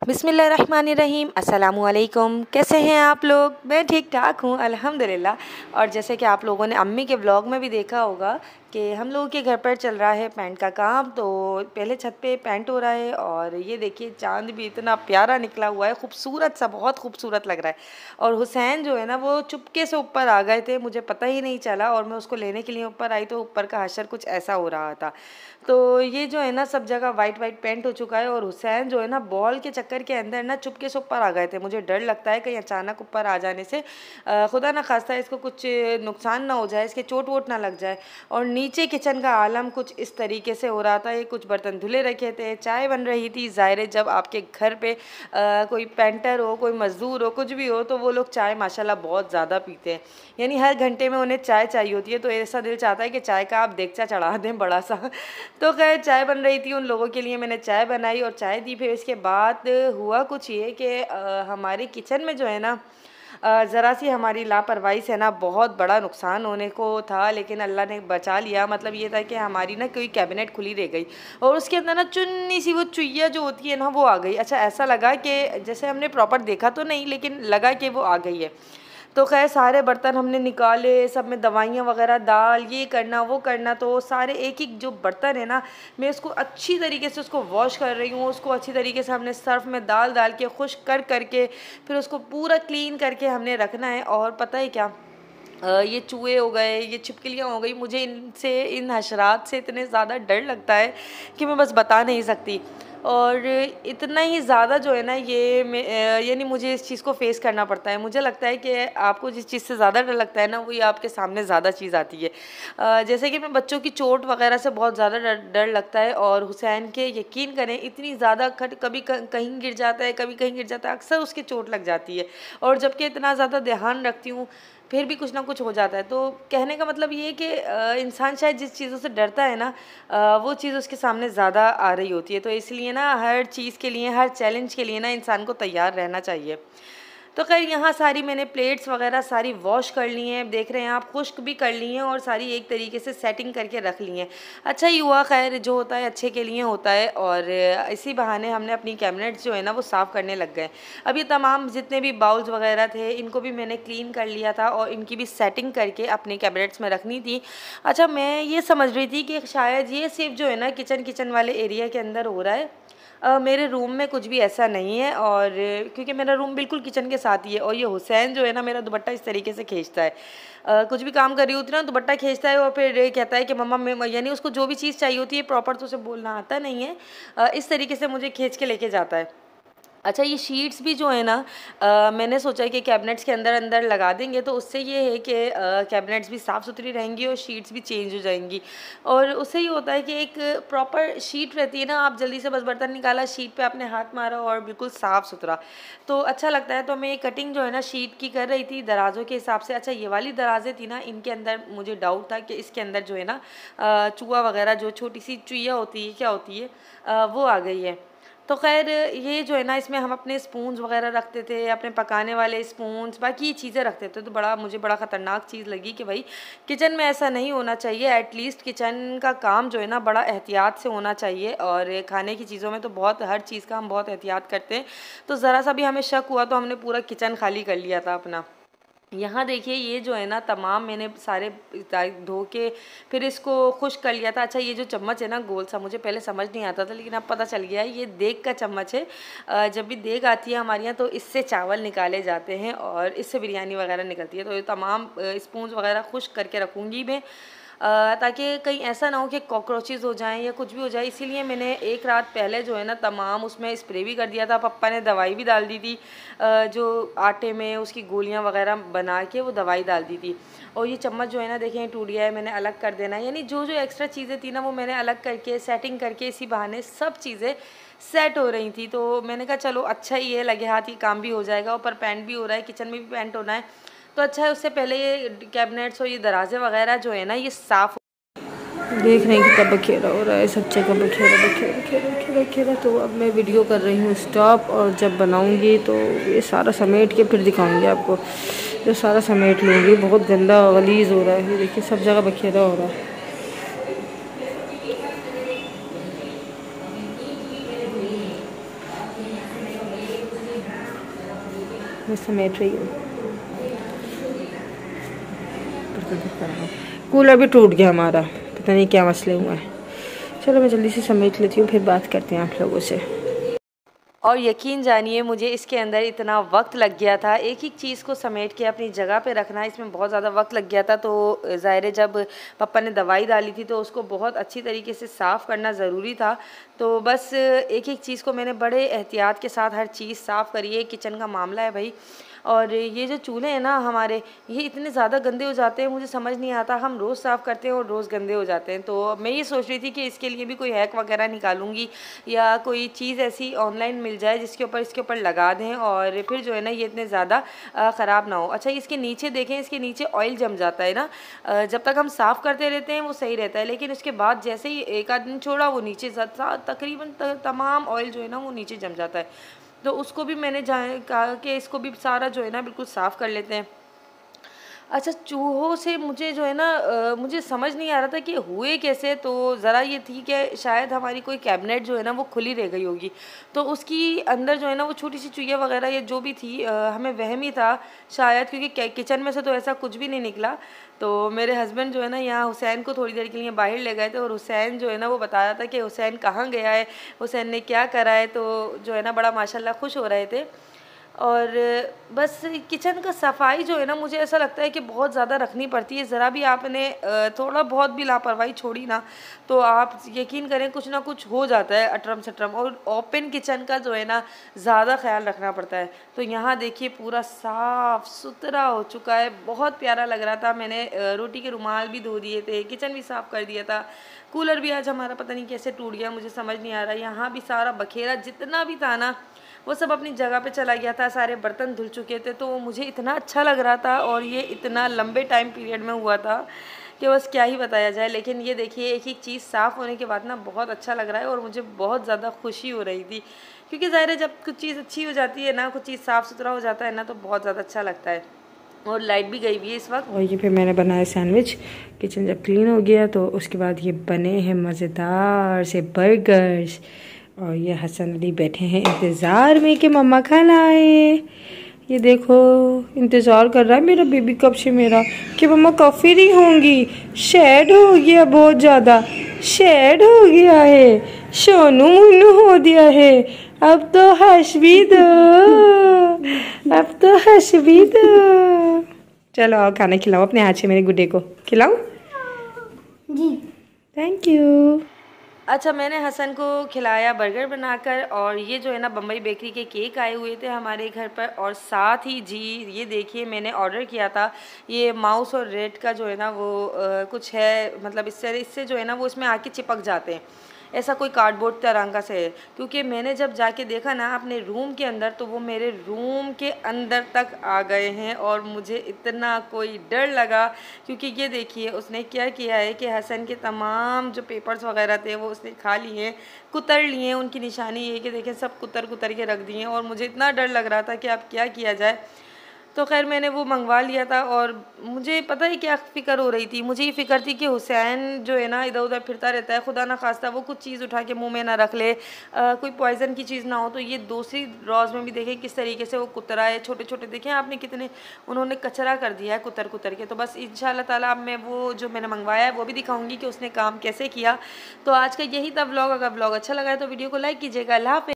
बिस्मिल्लाहिर्रहमानिर्रहीम। अस्सलामुअलैकुम। कैसे हैं आप लोग? मैं ठीक ठाक हूँ अल्हम्दुलिल्लाह। और जैसे कि आप लोगों ने अम्मी के व्लॉग में भी देखा होगा कि हम लोगों के घर पर चल रहा है पेंट का काम। तो पहले छत पे पेंट हो रहा है और ये देखिए चांद भी इतना प्यारा निकला हुआ है, खूबसूरत सा, बहुत खूबसूरत लग रहा है। और हुसैन जो है ना वो चुपके से ऊपर आ गए थे, मुझे पता ही नहीं चला और मैं उसको लेने के लिए ऊपर आई तो ऊपर का हशर कुछ ऐसा हो रहा था। तो ये जो है ना सब जगह वाइट वाइट पेंट हो चुका है और हुसैन जो है ना बॉल के चक्कर के अंदर ना चुपके से ऊपर आ गए थे। मुझे डर लगता है कहीं अचानक ऊपर आ जाने से खुदा ना खास्ता इसको कुछ नुकसान ना हो जाए, इसके चोट वोट ना लग जाए। और नीचे किचन का आलम कुछ इस तरीके से हो रहा था। ये कुछ बर्तन धुले रखे थे, चाय बन रही थी। ज़ाहिर है जब आपके घर पे कोई पेंटर हो, कोई मज़दूर हो, कुछ भी हो तो वो लोग चाय माशाल्लाह बहुत ज़्यादा पीते हैं। यानी हर घंटे में उन्हें चाय चाहिए होती है। तो ऐसा दिल चाहता है कि चाय का आप देगचा चढ़ा दें बड़ा सा। तो खैर चाय बन रही थी, उन लोगों के लिए मैंने चाय बनाई और चाय दी। फिर इसके बाद हुआ कुछ ये कि हमारे किचन में जो है ना ज़रा सी हमारी लापरवाही से ना बहुत बड़ा नुकसान होने को था, लेकिन अल्लाह ने बचा लिया। मतलब ये था कि हमारी ना कोई कैबिनेट खुली रह गई और उसके अंदर ना चुन्नी सी वो चुईया जो होती है ना वो आ गई। अच्छा ऐसा लगा कि जैसे हमने प्रॉपर देखा तो नहीं, लेकिन लगा कि वो आ गई है। तो खैर सारे बर्तन हमने निकाले, सब में दवाइयाँ वगैरह डाल, ये करना वो करना। तो सारे एक एक जो बर्तन है ना मैं उसको अच्छी तरीके से उसको वॉश कर रही हूँ। उसको अच्छी तरीके से हमने सर्फ में डाल डाल के खुश कर करके फिर उसको पूरा क्लीन करके हमने रखना है। और पता है क्या, ये चूहे हो गए, ये छिपकलियाँ हो गई, मुझे इनसे, इन हशरात से इतने ज़्यादा डर लगता है कि मैं बस बता नहीं सकती। और इतना ही ज़्यादा जो है ना यानी मुझे इस चीज़ को फ़ेस करना पड़ता है। मुझे लगता है कि आपको जिस चीज़ से ज़्यादा डर लगता है ना वही आपके सामने ज़्यादा चीज़ आती है। जैसे कि मैं बच्चों की चोट वगैरह से बहुत ज़्यादा डर डर लगता है। और हुसैन के यकीन करें इतनी ज़्यादा कभी कहीं गिर जाता है, कभी कहीं गिर जाता है, अक्सर उसके चोट लग जाती है। और जबकि इतना ज़्यादा ध्यान रखती हूँ फिर भी कुछ ना कुछ हो जाता है। तो कहने का मतलब ये है कि इंसान शायद जिस चीज़ों से डरता है ना वो चीज़ उसके सामने ज़्यादा आ रही होती है। तो इसलिए ना हर चीज़ के लिए, हर चैलेंज के लिए ना इंसान को तैयार रहना चाहिए। तो खैर यहाँ सारी मैंने प्लेट्स वगैरह सारी वॉश कर ली हैं, देख रहे हैं आप, खुश्क भी कर ली हैं और सारी एक तरीके से सेटिंग करके रख ली हैं। अच्छा ही हुआ, खैर जो होता है अच्छे के लिए होता है। और इसी बहाने हमने अपनी कैबिनेट्स जो है ना वो साफ़ करने लग गए। अब ये तमाम जितने भी बाउल्स वगैरह थे इनको भी मैंने क्लीन कर लिया था और इनकी भी सेटिंग करके अपने कैबिनेट्स में रखनी थी। अच्छा मैं ये समझ रही थी कि शायद ये सिर्फ जो है ना किचन किचन वाले एरिया के अंदर हो रहा है, मेरे रूम में कुछ भी ऐसा नहीं है। और क्योंकि मेरा रूम बिल्कुल किचन के साथ ही है। और ये हुसैन जो है ना मेरा दुपट्टा इस तरीके से खींचता है, कुछ भी काम कर रही होती है ना दुपट्टा खींचता है और फिर ये कहता है कि मम्मा मैं, यानी उसको जो भी चीज़ चाहिए होती है प्रॉपर तो उसे बोलना आता नहीं है, इस तरीके से मुझे खींच के लेके जाता है। अच्छा ये शीट्स भी जो है ना मैंने सोचा है कि कैबिनेट्स के अंदर अंदर लगा देंगे तो उससे ये है कि कैबिनेट्स भी साफ़ सुथरी रहेंगी और शीट्स भी चेंज हो जाएंगी। और उससे ये होता है कि एक प्रॉपर शीट रहती है ना, आप जल्दी से बस बर्तन निकाला, शीट पे आपने हाथ मारा और बिल्कुल साफ़ सुथरा तो अच्छा लगता है। तो मैं ये कटिंग जो है ना शीट की कर रही थी दराजों के हिसाब से। अच्छा ये वाली दराजें थी ना, इनके अंदर मुझे डाउट था कि इसके अंदर जो है ना चूहा वगैरह, जो छोटी सी चुईया होती है, क्या होती है, वो आ गई है। तो खैर ये जो है ना इसमें हम अपने स्पून्स वगैरह रखते थे, अपने पकाने वाले स्पून्स, बाकी चीज़ें रखते थे। तो मुझे बड़ा ख़तरनाक चीज़ लगी कि भाई किचन में ऐसा नहीं होना चाहिए। एटलीस्ट किचन का काम जो है ना बड़ा एहतियात से होना चाहिए। और खाने की चीज़ों में तो बहुत, हर चीज़ का हम बहुत एहतियात करते हैं। तो ज़रा सा भी हमें शक हुआ तो हमने पूरा किचन खाली कर लिया था अपना। यहाँ देखिए ये जो है ना तमाम मैंने सारे धो के फिर इसको खुश कर लिया था। अच्छा ये जो चम्मच है ना गोल सा, मुझे पहले समझ नहीं आता था लेकिन अब पता चल गया है, ये देग का चम्मच है। जब भी देग आती है हमारे यहाँ तो इससे चावल निकाले जाते हैं और इससे बिरयानी वगैरह निकलती है। तो ये तमाम स्पून वगैरह खुश करके रखूँगी मैं, ताकि कहीं ऐसा ना हो कि कॉकरोचेज़ हो जाएं या कुछ भी हो जाए। इसीलिए मैंने एक रात पहले जो है ना तमाम उसमें स्प्रे भी कर दिया था। पप्पा ने दवाई भी डाल दी थी, जो आटे में उसकी गोलियां वगैरह बना के वो दवाई डाल दी थी। और ये चम्मच जो है ना देखें टूट गया है, मैंने अलग कर देना है। यानी जो जो एक्स्ट्रा चीज़ें थी ना वो मैंने अलग करके सेटिंग करके इसी बहाने सब चीज़ें सेट हो रही थी। तो मैंने कहा चलो अच्छा ही है, लगे हाथ ही काम भी हो जाएगा, ऊपर पेंट भी हो रहा है, किचन में भी पेंट होना है तो अच्छा है। उससे पहले ये कैबिनेट्स और ये दराजे वगैरह जो है ना ये साफ़ देख रहे हैं कि कब बखेरा हो रहा है, सच्चे का बखेरा बखेरा बखेरा बखेरा बखेरा। तो अब मैं वीडियो कर रही हूँ स्टॉप और जब बनाऊँगी तो ये सारा समेट के फिर दिखाऊँगी आपको। जो सारा समेट लूँगी, बहुत गंदा गलीज़ हो रहा है, देखिए सब जगह बखेरा हो रहा है। मैं समेट रही हूँ। कूलर भी टूट गया हमारा, पता नहीं क्या मसले हुए हैं। चलो मैं जल्दी से समेट लेती हूँ, फिर बात करते हैं आप लोगों से। और यकीन जानिए मुझे इसके अंदर इतना वक्त लग गया था, एक एक चीज़ को समेट के अपनी जगह पे रखना, इसमें बहुत ज़्यादा वक्त लग गया था। तो ज़ाहिर है जब पापा ने दवाई डाली थी तो उसको बहुत अच्छी तरीके से साफ़ करना ज़रूरी था। तो बस एक एक चीज़ को मैंने बड़े एहतियात के साथ हर चीज़ साफ़ करी है। किचन का मामला है भाई। और ये जो चूल्हे हैं ना हमारे, ये इतने ज़्यादा गंदे हो जाते हैं, मुझे समझ नहीं आता। हम रोज़ साफ़ करते हैं और रोज़ गंदे हो जाते हैं। तो मैं ये सोच रही थी कि इसके लिए भी कोई हैक वगैरह निकालूंगी या कोई चीज़ ऐसी ऑनलाइन मिल जाए जिसके ऊपर इसके ऊपर लगा दें और फिर जो है ना ये इतने ज़्यादा ख़राब ना हो। अच्छा, इसके नीचे देखें, इसके नीचे ऑयल जम जाता है ना। जब तक हम साफ़ करते रहते हैं वो सही रहता है, लेकिन उसके बाद जैसे ही एक आध दिन छोड़ा वो नीचे तकरीबन तमाम ऑयल जो है ना वो नीचे जम जाता है। तो उसको भी मैंने कहा कि इसको भी सारा जो है ना बिल्कुल साफ़ कर लेते हैं। अच्छा, चूहों से मुझे जो है ना मुझे समझ नहीं आ रहा था कि हुए कैसे। तो ज़रा ये थी कि शायद हमारी कोई कैबिनेट जो है ना वो खुली रह गई होगी, तो उसकी अंदर जो है ना वो छोटी सी चुहिया वगैरह या जो भी थी, हमें वहम ही था शायद, क्योंकि किचन में से तो ऐसा कुछ भी नहीं निकला। तो मेरे हस्बैंड जो है ना यहाँ हुसैन को थोड़ी देर के लिए बाहर ले गए थे और हुसैन जो है ना वो बता रहा था कि हुसैन कहाँ गया है, हुसैन ने क्या करा है। तो जो है ना बड़ा माशाल्लाह खुश हो रहे थे। और बस किचन का सफाई जो है ना मुझे ऐसा लगता है कि बहुत ज़्यादा रखनी पड़ती है। ज़रा भी आपने थोड़ा बहुत भी लापरवाही छोड़ी ना तो आप यकीन करें कुछ ना कुछ हो जाता है अटरम सटरम। और ओपन किचन का जो है ना ज़्यादा ख्याल रखना पड़ता है। तो यहाँ देखिए पूरा साफ़ सुथरा हो चुका है, बहुत प्यारा लग रहा था। मैंने रोटी के रुमाल भी धो दिए थे, किचन भी साफ़ कर दिया था। कूलर भी आज हमारा पता नहीं कैसे टूट गया, मुझे समझ नहीं आ रहा। यहाँ भी सारा बखेरा जितना भी था ना वो सब अपनी जगह पे चला गया था, सारे बर्तन धुल चुके थे। तो मुझे इतना अच्छा लग रहा था और ये इतना लंबे टाइम पीरियड में हुआ था कि बस क्या ही बताया जाए। लेकिन ये देखिए एक एक चीज़ साफ़ होने के बाद ना बहुत अच्छा लग रहा है और मुझे बहुत ज़्यादा खुशी हो रही थी, क्योंकि ज़ाहिर है जब कुछ चीज़ अच्छी हो जाती है ना, कुछ चीज़ साफ़ सुथरा हो जाता है ना, तो बहुत ज़्यादा अच्छा लगता है। और लाइट भी गई हुई है इस वक्त। और ये फिर मैंने बनाया सैंडविच। किचन जब क्लीन हो गया तो उसके बाद ये बने हैं मज़ेदार से बर्गर्स। और ये हसन अली बैठे हैं इंतज़ार में कि मम्मा खाना आए। ये देखो इंतज़ार कर रहा है मेरा बेबी कब से मेरा कि मम्मा कब फ्री होंगी। शेड हो गया, बहुत ज़्यादा शेड हो गया है, सोनू मुन्नू हो दिया है। अब तो हंस भी दो, अब तो हंस भी दो। चलो आओ खाना खिलाओ अपने हाथ से, मेरे गुड्डे को खिलाओ जी। Thank you. अच्छा, मैंने हसन को खिलाया बर्गर बनाकर। और ये जो है ना बम्बई बेकरी के केक आए हुए थे हमारे घर पर। और साथ ही जी ये देखिए मैंने ऑर्डर किया था ये माउस और रेड का जो है ना वो कुछ है, मतलब इससे जो है ना वो इसमें आके चिपक जाते हैं, ऐसा कोई कार्डबोर्ड तरंगा से है। क्योंकि मैंने जब जाके देखा ना अपने रूम के अंदर तो वो मेरे रूम के अंदर तक आ गए हैं और मुझे इतना कोई डर लगा। क्योंकि ये देखिए उसने क्या किया है कि हसन के तमाम जो पेपर्स वगैरह थे वो उसने खा लिए, कुतर लिए। उनकी निशानी ये कि देखें सब कुतर कुतर के रख दिए और मुझे इतना डर लग रहा था कि अब क्या किया जाए। तो खैर मैंने वो मंगवा लिया था। और मुझे पता है क्या फ़िक्र हो रही थी, मुझे ये फ़िक्र थी कि हुसैन जो है ना इधर उधर फिरता रहता है, खुदा ना खास्ता वो कुछ चीज़ उठा के मुंह में ना रख ले, कोई पॉइज़न की चीज़ ना हो। तो ये दूसरी ड्रॉज में भी देखें किस तरीके से वो कुतरा है, छोटे छोटे देखें आपने कितने उन्होंने कचरा कर दिया है कुतर कुतर के। तो बस इंशाल्लाह ताला अब मैं वो जो मैंने मंगवाया है वो भी दिखाऊँगी कि उसने काम कैसे किया। तो आज का यही था व्लॉग। अगर व्लॉग अच्छा लगा है तो वीडियो को लाइक कीजिएगा। अल्लाह हाफ़िज़।